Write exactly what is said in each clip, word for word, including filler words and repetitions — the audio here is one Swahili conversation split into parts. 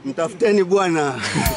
Mtafuteni Bwana.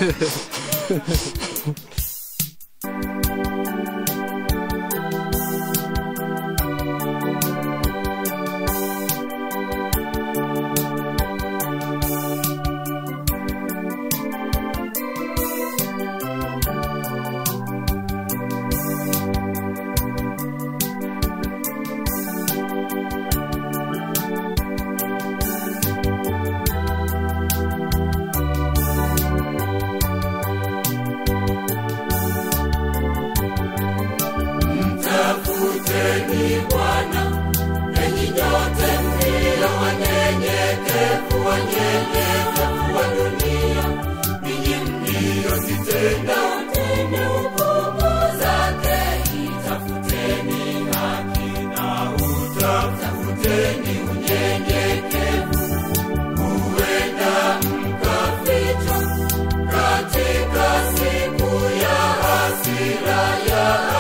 Mtafuteni Bwana, enyi nyote mlio wanyenyekevu, wanyenyekevu wa dunia, ninyi mliozitenda hukumu zake. Itafuteni haki na utafuteni unyenyekevu, huenda mkafichwa katika siku ya hasira ya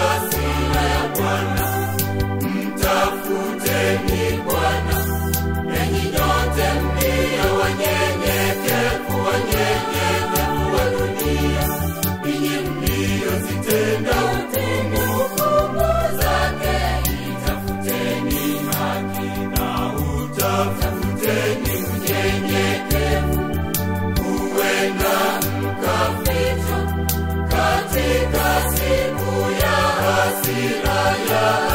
Mtafuteni Bwana, enyi nyote mlio wanyenyekevu, wanyenyekevu wa dunia, ninyi mliozitenda hukumu zake. Itafuteni haki na utafuteni unyenyekevu, huenda mkafichwa katika siku ya hasira ya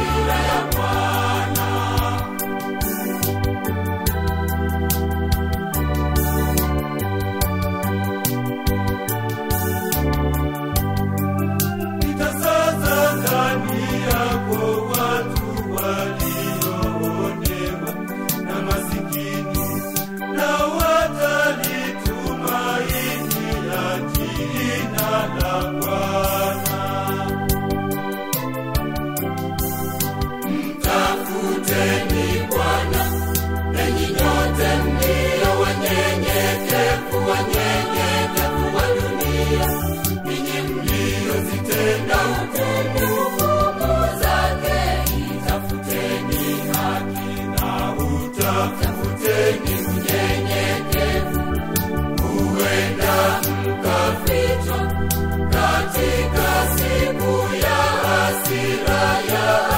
Mtafuteni Bwana, enyi nyote mlio wanyenyekevu, wanyenyekevu wa dunia, ninyi mliozitenda hukumu zake. Itafuteni haki na utafuteni unyenyekevu, huenda mkafichwa katika siku ya hasira ya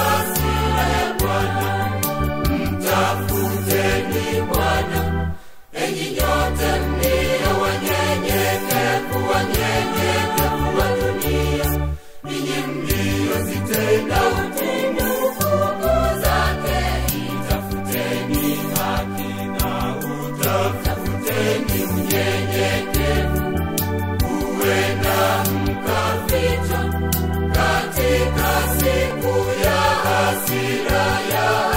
Mtafuteni Bwana, enyi nyote mlio wanyenyekevu, wanyenyekevu wa dunia, ninyi mliozitenda hukumu zake. Itafuteni haki na utafuteni unyenyekevu, huenda mkafichwa katika siku ya hasira ya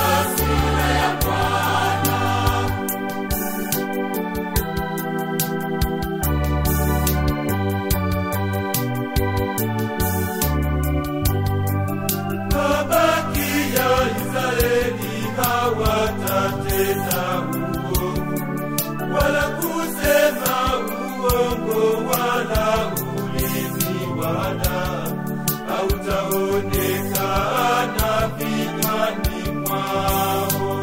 watatenda uongo, wala kusema uongo, wala ulimi wala hautaonekana vinywani mwao.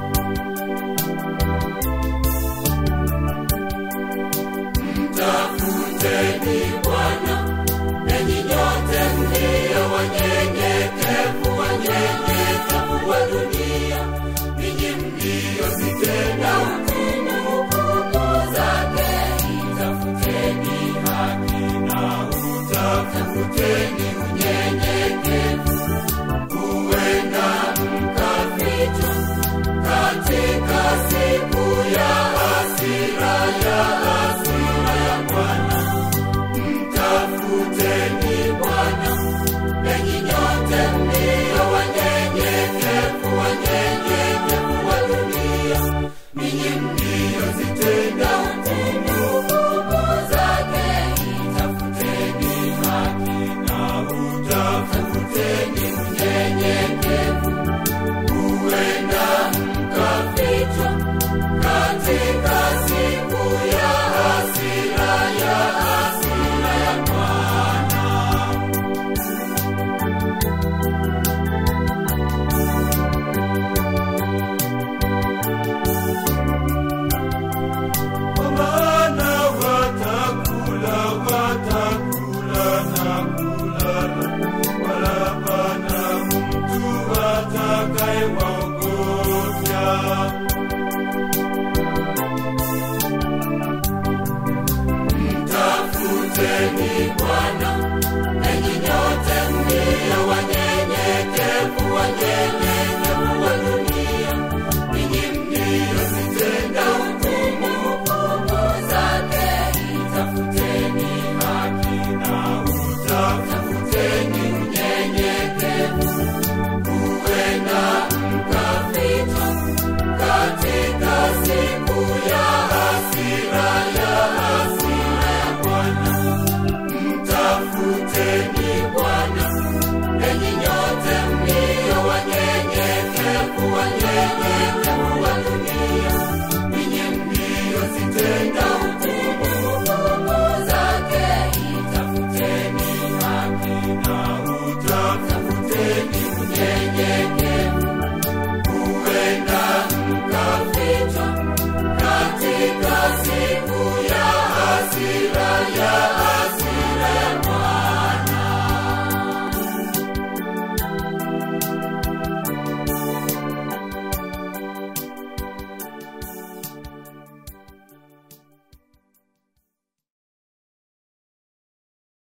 Mtafuteni Bwana, enyi nyote mlio wanyenyekevu, wanyenyekevu wa dunia, ninyi mliozitenda hukumu zake. Itafuteni haki na utafuteni